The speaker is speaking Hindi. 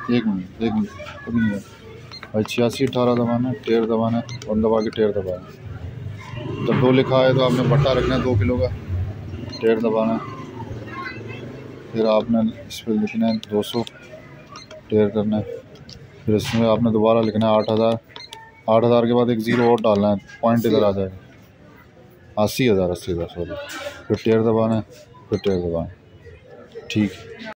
एक मिनट अभी नहीं है भाई। 8618 दबाना है, टेर दबाना है और दबा के टेर दबाना है। जब 2 लिखा है तो आपने बट्टा रखना है 2 किलो का, टेर दबाना है। फिर आपने इस पर लिखना है 200, टेर करना है। फिर इसमें आपने दोबारा लिखना है 8000। 8000 के बाद एक ज़ीरो और डालना है, पॉइंट इधर आ जाएगा। 80,000 सॉरी। फिर टेर दबाना है, फिर टेर दबाना है। ठीक है।